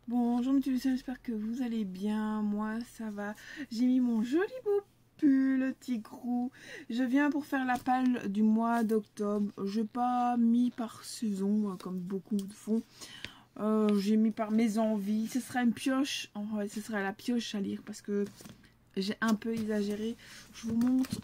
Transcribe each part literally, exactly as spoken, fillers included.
Bonjour mes Lucien, j'espère que vous allez bien. Moi ça va. J'ai mis mon joli beau pull tigrou. Je viens pour faire la palle du mois d'octobre. Je n'ai pas mis par saison comme beaucoup font. Euh, J'ai mis par mes envies. Ce sera une pioche. En vrai, ce sera la pioche à lire parce que j'ai un peu exagéré. Je vous montre.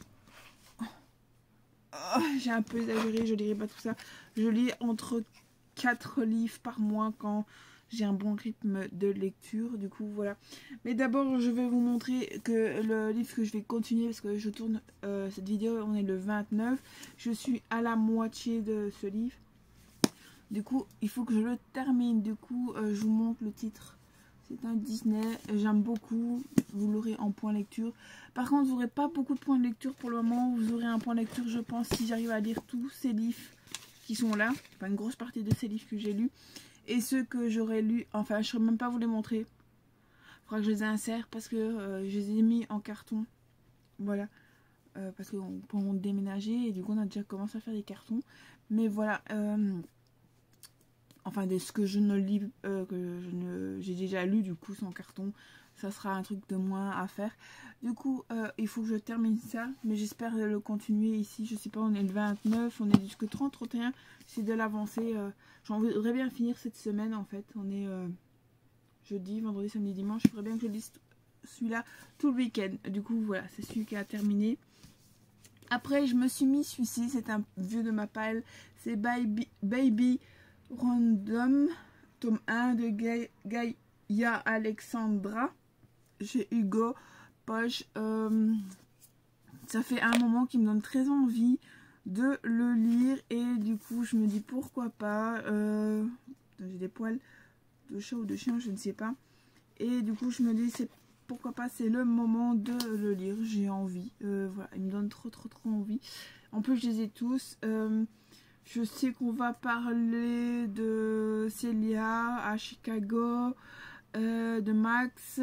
Oh, j'ai un peu exagéré, je lirai pas tout ça. Je lis entre quatre livres par mois quand j'ai un bon rythme de lecture. Du coup, voilà. Mais d'abord, je vais vous montrer que le livre que je vais continuer, parce que je tourne euh, cette vidéo, on est le vingt-neuf. Je suis à la moitié de ce livre. Du coup, il faut que je le termine. Du coup, euh, je vous montre le titre. C'est un Disney, j'aime beaucoup, vous l'aurez en point lecture. Par contre, vous n'aurez pas beaucoup de points de lecture pour le moment. Vous aurez un point de lecture, je pense, si j'arrive à lire tous ces livres qui sont là. Enfin, une grosse partie de ces livres que j'ai lus. Et ceux que j'aurais lus, enfin, je ne saurais même pas vous les montrer. Il faudra que je les insère parce que euh, je les ai mis en carton. Voilà. Euh, parce qu'on peut déménager et du coup, on a déjà commencé à faire des cartons. Mais voilà. Euh, Enfin, de ce que je ne lis, euh, que je ne, j'ai déjà lu, du coup, sans carton, ça sera un truc de moins à faire. Du coup, euh, il faut que je termine ça, mais j'espère le continuer ici. Je sais pas, on est le vingt-neuf, on est jusqu'au trente, trente et un, c'est de l'avancer. Euh, J'en voudrais bien finir cette semaine, en fait. On est euh, jeudi, vendredi, samedi, dimanche. Je voudrais bien que je lise celui-là tout le week-end. Du coup, voilà, c'est celui qui a terminé. Après, je me suis mis celui-ci, c'est un vieux de ma palle. C'est Baby... Baby Random, tome un de Gaïa Alexandra, chez Hugo Poche. Euh, ça fait un moment qui me donne très envie de le lire et du coup je me dis pourquoi pas. Euh, j'ai des poils de chat ou de chien, je ne sais pas. Et du coup je me dis c'est pourquoi pas, c'est le moment de le lire. J'ai envie. Euh, voilà, il me donne trop trop trop envie. En plus je les ai tous. Euh, Je sais qu'on va parler de Célia à Chicago, euh, de Max,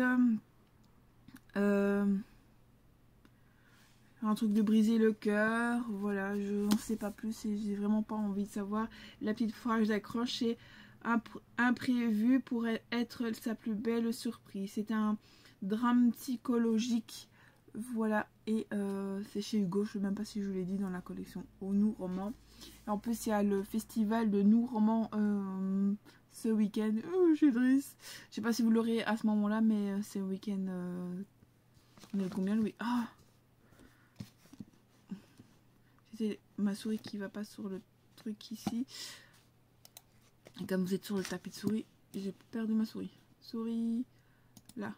euh, un truc de briser le cœur. Voilà, je n'en sais pas plus et j'ai vraiment pas envie de savoir. La petite phrase d'accroche, c'est imprévu pourrait être sa plus belle surprise. C'est un drame psychologique. Voilà, et euh, c'est chez Hugo, je ne sais même pas si je vous l'ai dit dans la collection Au Nous Roman. Et en plus, il y a le festival de Nous Roman euh, ce week-end. Oh, j'ai triste. Je sais pas si vous l'aurez à ce moment-là, mais euh, c'est le week-end. Euh, on est combien, Louis? Ah, c'est ma souris qui va pas sur le truc ici. Et comme vous êtes sur le tapis de souris, j'ai perdu ma souris. Souris, là.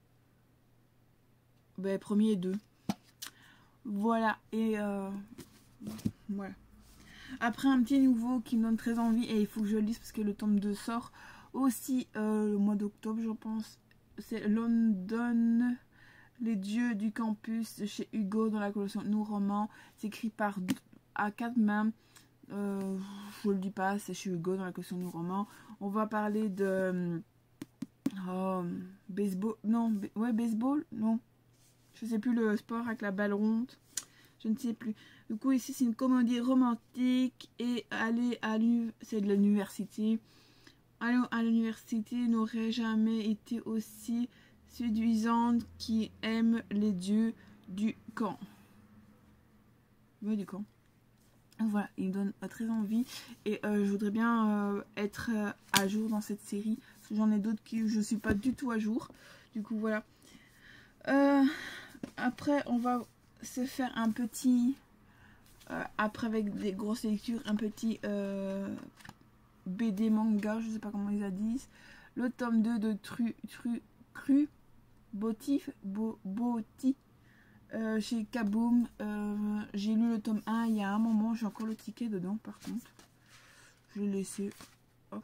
Ben, premier et deux. Voilà, et euh, voilà. Après, un petit nouveau qui me donne très envie, et il faut que je lise parce que le tome deux sort aussi euh, le mois d'octobre, je pense. C'est London, les dieux du campus, de chez Hugo, dans la collection Nous Romans. C'est écrit par à quatre mains. Euh, je le dis pas, c'est chez Hugo, dans la collection Nous Romans. On va parler de oh, baseball. Non, ouais, baseball, non. Je sais plus, le sport avec la balle ronde. Je ne sais plus. Du coup, ici, c'est une comédie romantique. Et aller à l'université, c'est de l'université. Aller à l'université n'aurait jamais été aussi séduisante qui aime les dieux du camp. Ouais, du camp. Voilà, il me donne très envie. Et euh, je voudrais bien euh, être euh, à jour dans cette série. Parce que j'en ai d'autres qui je ne suis pas du tout à jour. Du coup, voilà. Euh, après, on va se faire un petit... Euh, après, avec des grosses lectures, un petit euh, B D manga, je sais pas comment ils la disent. Le tome deux de Tru, Tru, Cru Botif, Bo, Boti, euh, chez Kaboom. Euh, j'ai lu le tome un il y a un moment, j'ai encore le ticket dedans par contre. Je l'ai laissé. Hop.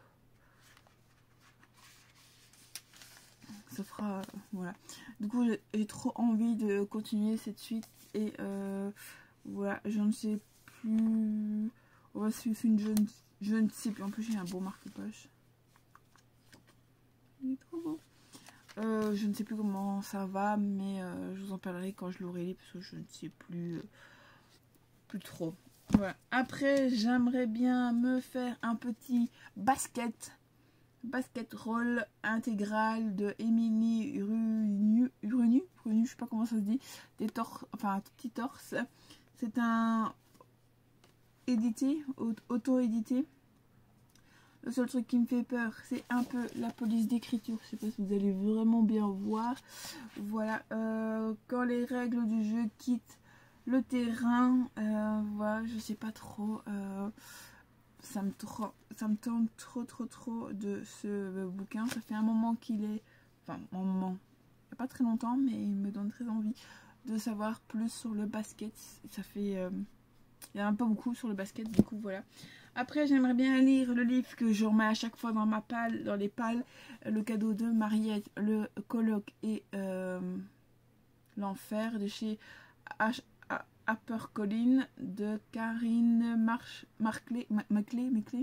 Ça fera. Euh, voilà. Du coup, j'ai trop envie de continuer cette suite et. Euh, Voilà, je ne sais plus. On va suivre une jeune. Je ne sais plus. En plus, j'ai un beau marque-page. Il est trop beau. Euh, je ne sais plus comment ça va, mais euh, je vous en parlerai quand je l'aurai lu parce que je ne sais plus. Euh, plus trop. Voilà. Après, j'aimerais bien me faire un petit basket. basket roll intégral de Émilie Runu, Runu, Runu, je sais pas comment ça se dit, des torses, enfin un petit torse. C'est un édité, auto-édité. Le seul truc qui me fait peur, c'est un peu la police d'écriture. Je sais pas si vous allez vraiment bien voir. Voilà, euh, quand les règles du jeu quittent le terrain, euh, voilà, je sais pas trop. Euh, ça me trop, ça me tente trop, trop, trop de ce bouquin. Ça fait un moment qu'il est, enfin, un moment, il n'y a pas très longtemps, mais il me donne très envie de savoir plus sur le basket. Ça fait, euh, il y a un peu beaucoup sur le basket, du coup, voilà. Après, j'aimerais bien lire le livre que je remets à chaque fois dans ma palle, dans les palles, le cadeau de Mariette, le colloque et euh, l'enfer de chez H. HarperCollins de Karine March, Marclay, Maclay, Maclay,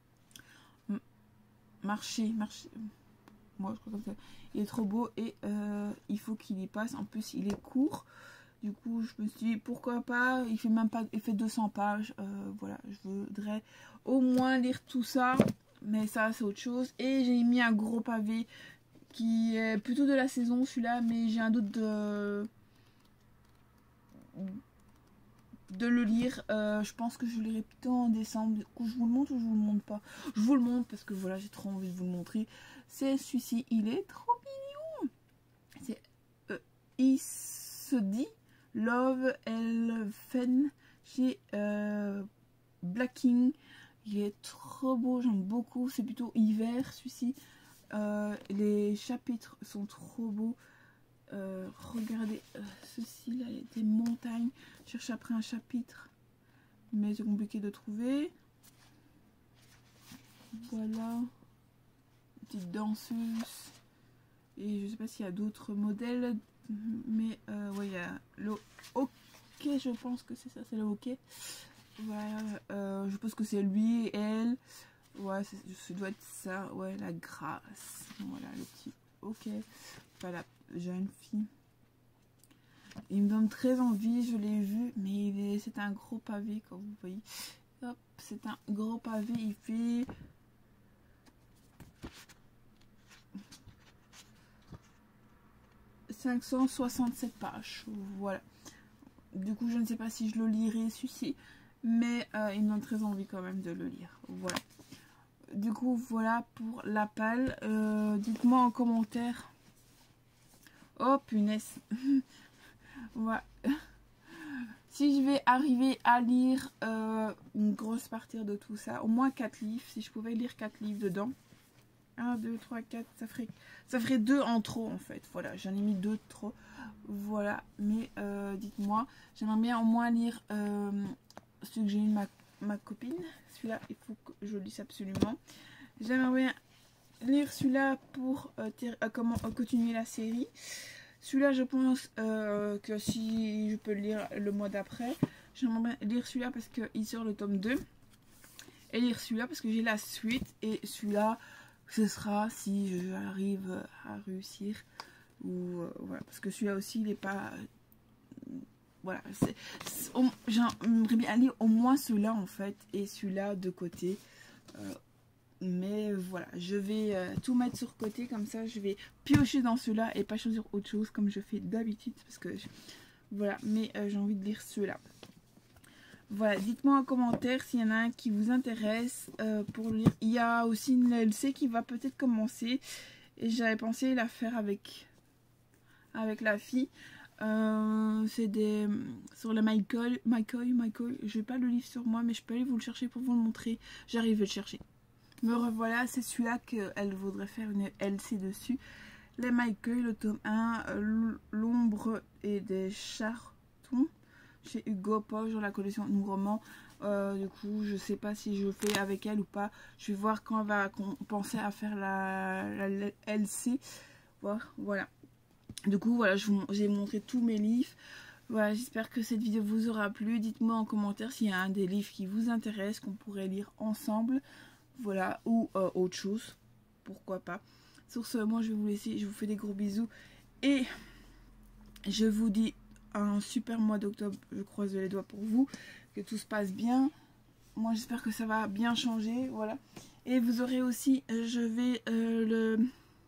Marché, Marché. Moi, je crois comme ça. Il est trop beau et euh, il faut qu'il y passe. En plus, il est court. Du coup, je me suis dit, pourquoi pas, il fait même pas, il fait deux cents pages. Euh, voilà, je voudrais au moins lire tout ça. Mais ça, c'est autre chose. Et j'ai mis un gros pavé qui est plutôt de la saison, celui-là. Mais j'ai un doute de... de le lire. Euh, je pense que je le lirai plutôt en décembre. Du coup, je vous le montre ou je vous le montre pas? Je vous le montre parce que voilà, j'ai trop envie de vous le montrer. C'est celui-ci. Il est trop mignon. C'est euh, il se dit Love Elfen chez euh, Blacking. Il est trop beau, j'aime beaucoup. C'est plutôt hiver celui-ci. Euh, les chapitres sont trop beaux. Euh, regardez euh, ceci là, il y a des montagnes. Je cherche après un chapitre, mais c'est compliqué de trouver. Voilà, une petite danseuse. Et je sais pas s'il y a d'autres modèles, mais euh, ouais, il y a le hockey, je pense que c'est ça, c'est le hockey. Voilà, euh, je pense que c'est lui et elle. Ouais, ça doit être ça. Ouais, la grâce. Voilà, le petit hockey. Enfin, la jeune fille. Il me donne très envie, je l'ai vu, mais c'est un gros pavé, comme vous voyez. Hop, c'est un gros pavé, il fait... cinq cent soixante-sept pages, voilà. Du coup, je ne sais pas si je le lirai, celui-ci, mais euh, il me donne très envie quand même de le lire, voilà. Du coup, voilà pour la palle. Euh, dites-moi en commentaire. Oh, punaise. Voilà. Si je vais arriver à lire euh, une grosse partie de tout ça, au moins quatre livres, si je pouvais lire quatre livres dedans. un, deux, trois, quatre, ça ferait, ça ferait deux en trop en fait. Voilà, j'en ai mis deux de trop. Voilà, mais euh, dites-moi, j'aimerais bien au moins lire euh, celui que j'ai eu de ma, ma copine. Celui-là, il faut que je lise absolument. J'aimerais bien lire celui-là pour euh, euh, comment euh, continuer la série. Celui-là, je pense euh, que si je peux le lire le mois d'après, j'aimerais bien lire celui-là parce qu'il sort le tome deux. Et lire celui-là parce que j'ai la suite. Et celui-là, ce sera si j'arrive à réussir. Ou euh, voilà, parce que celui-là aussi, il n'est pas... Voilà, j'aimerais bien lire au moins celui-là en fait. Et celui-là de côté. Euh, Mais voilà, je vais euh, tout mettre sur côté, comme ça je vais piocher dans ceux-là et pas choisir autre chose comme je fais d'habitude. Parce que je... voilà, mais euh, j'ai envie de lire ceux-là. Voilà, dites-moi en commentaire s'il y en a un qui vous intéresse euh, pour lire. Il y a aussi une L C qui va peut-être commencer. Et j'avais pensé la faire avec, avec la fille. Euh, c'est des sur le Michael, Michael, Michael. Je n'ai pas le livre sur moi, mais je peux aller vous le chercher pour vous le montrer. J'arrive à le chercher. Me revoilà, c'est celui-là qu'elle voudrait faire une L C dessus. Les Michael, le tome un, l'ombre et des chartons chez Hugo Poche dans la collection Nous Romans. Euh, du coup, je sais pas si je fais avec elle ou pas. Je vais voir quand elle va penser à faire la, la L C. Voir, voilà. Du coup, voilà, j'ai montré tous mes livres. Voilà, j'espère que cette vidéo vous aura plu. Dites-moi en commentaire s'il y a un des livres qui vous intéresse, qu'on pourrait lire ensemble. Voilà, ou euh, autre chose, pourquoi pas. Sur ce, moi je vais vous laisser, je vous fais des gros bisous et je vous dis un super mois d'octobre. Je croise les doigts pour vous, que tout se passe bien. Moi j'espère que ça va bien changer, voilà. Et vous aurez aussi, je vais euh, le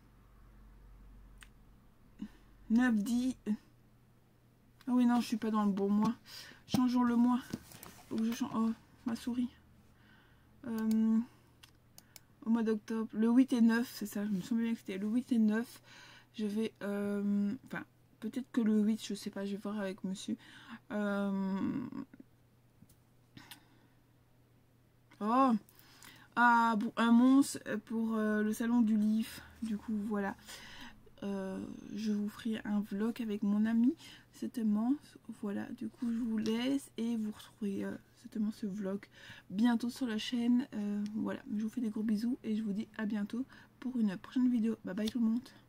neuf dix. Ah oui, non, je suis pas dans le bon mois. Changeons le mois. Faut que je change. Oh, ma souris. Euh, au mois d'octobre. Le huit et neuf, c'est ça. Je me souviens bien que c'était le huit et neuf. Je vais. Euh, enfin, peut-être que le huit, je sais pas. Je vais voir avec monsieur. Euh, oh! Ah, bon, un monstre pour euh, le salon du livre. Du coup, voilà. Euh, je vous ferai un vlog avec mon ami certainement. Voilà, du coup je vous laisse et vous retrouverez euh, certainement ce vlog bientôt sur la chaîne. Euh, voilà, je vous fais des gros bisous et je vous dis à bientôt pour une prochaine vidéo. Bye bye tout le monde.